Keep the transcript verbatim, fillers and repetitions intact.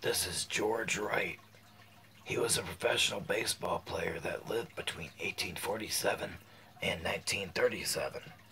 This is George Wright. He was a professional baseball player that lived between eighteen forty-seven and nineteen thirty-seven.